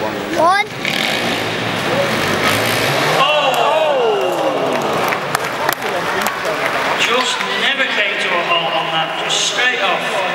One. Just never came to a halt on that, just straight off.